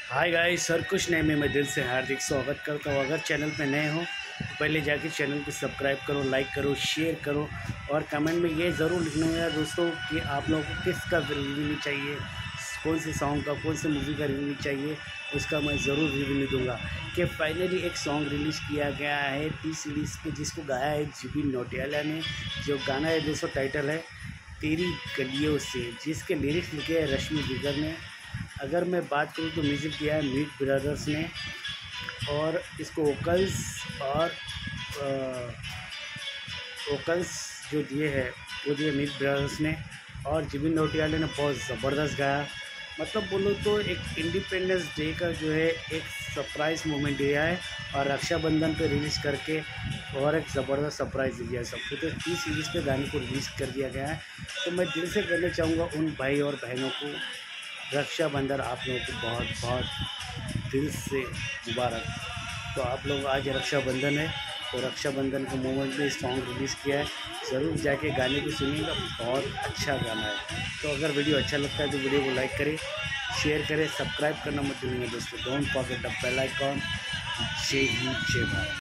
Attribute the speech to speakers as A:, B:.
A: Hi guys, sir कुछ नहीं, मैं दिल से हार्दिक स्वागत करता हूँ। अगर चैनल पे नए हो तो पहले जाके चैनल को सब्सक्राइब करो, लाइक करो, शेयर करो और कमेंट में ये ज़रूर लिखना है दोस्तों कि आप लोगों को किसका रिव्यू चाहिए, कौन से सॉन्ग का, कौन से मूवी का रिव्यू चाहिए, उसका मैं ज़रूर रिव्यू दूंगा। कि फाइनली एक सॉन्ग रिलीज़ किया गया है टी सीरीज़ पे, जिसको गाया है जुबिन नौटियाला ने। जो गाना है दोस्तों, टाइटल है तेरी गलियों से, जिसके लिरिक्स लिखे हैं रश्मि जिगर ने। अगर मैं बात करूँ तो म्यूज़िक दिया है मीट ब्रदर्स ने, और इसको वोकल्स जो दिए हैं वो दिए मीट ब्रदर्स ने, और जुबिन नौटियाल ने बहुत ज़बरदस्त गाया। मतलब बोलो तो एक इंडिपेंडेंस डे का जो है एक सरप्राइज़ मोमेंट दिया है, और रक्षाबंधन पे रिलीज़ करके और एक ज़बरदस्त सरप्राइज़ दिया है सबको। तो टी सीरीज़ पे गाने को रिलीज़ कर दिया गया है। तो मैं दिल से कहना चाहूँगा उन भाई और बहनों को, रक्षाबंधन आप लोगों को बहुत बहुत दिल से मुबारक। तो आप लोग, आज रक्षाबंधन है तो रक्षाबंधन के मोमेंट में सॉन्ग रिलीज़ किया है, ज़रूर जाके गाने को सुनिएगा, बहुत अच्छा गाना है। तो अगर वीडियो अच्छा लगता है तो वीडियो को लाइक करें, शेयर करें, सब्सक्राइब करना मत भूलिएगा दोस्तों। Don't forget the bell icon. जय हिंद, जय भारत।